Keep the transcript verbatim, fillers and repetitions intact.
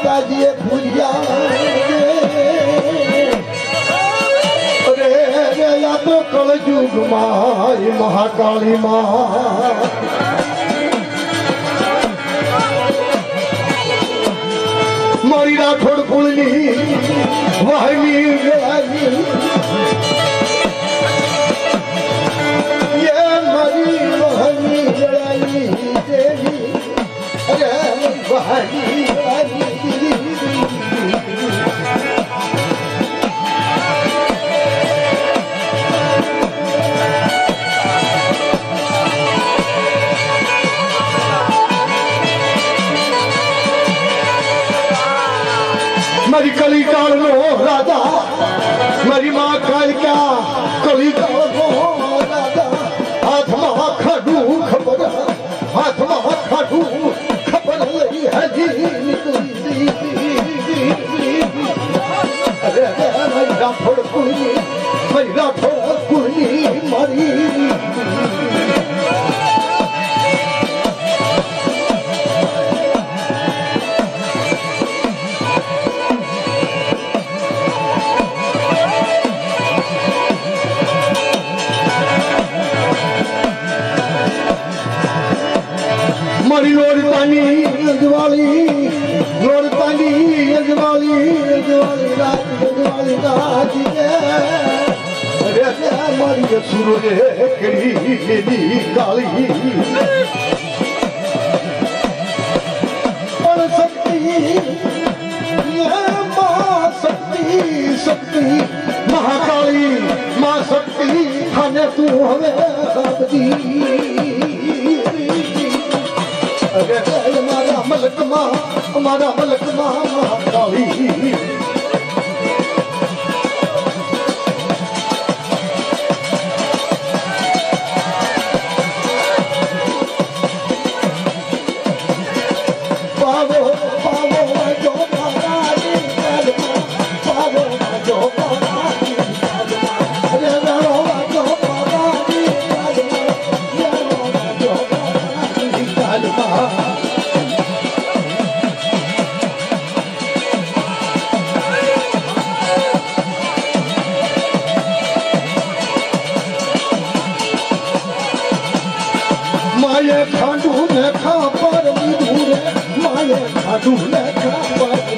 माताजी पूजा रे रे या तो कल युग माई महाकाली माँ मारी राठौड़ कुलनी वाहनी ये मारी वाहनी जड़ाई देवी अरे वाहनी मेरी कली काल नो राजा मेरी माँ काल क्या कली काल नो राजा हाथ महा खाडू खबर हाथ महा खाडू खबर लगी है जी अरे मेरी राठौड़ कुलनी मेरी राठौड़ कुलनी मारी मारी लोड़तानी अजवाली लोड़तानी अजवाली अजवाली रात अजवाली रात अरे मारी सूरज कड़ी दी काली और शक्ति माँ शक्ति शक्ति महाकाली माँ शक्ति खाने तू हमें दी हमारा मलक माँ हमारा मलक माँ महाकाली पावो पावो जो महारानी पावो जो महारानी अरे रो जो महारानी जो महारानी माये खाडू ने खा पर दूर माये खाडू ने खा पर